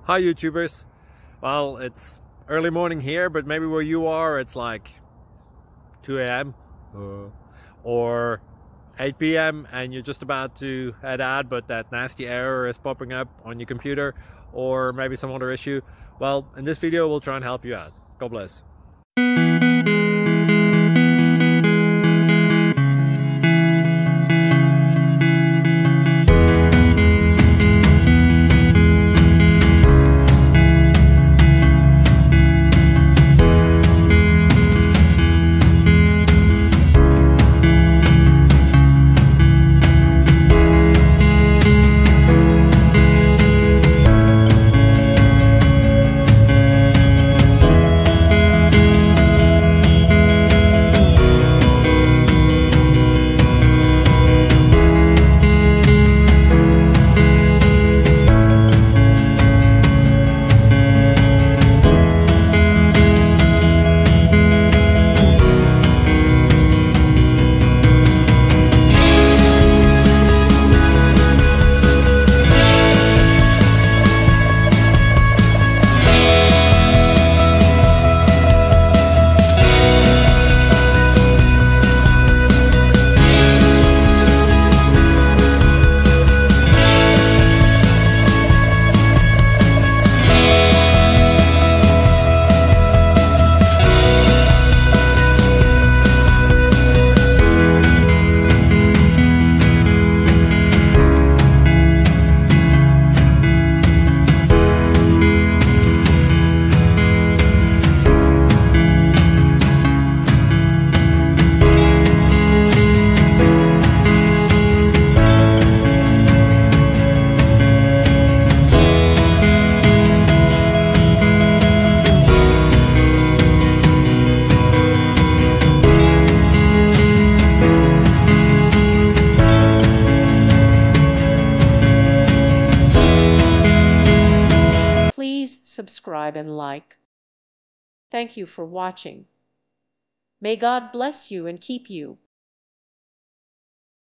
Hi YouTubers. Well, it's early morning here, but maybe where you are it's like 2 a.m. or 8 p.m. and you're just about to head out, but that nasty error is popping up on your computer, or maybe some other issue. Well, in this video we'll try and help you out. God bless. Please subscribe and like. Thank you for watching. May God bless you and keep you.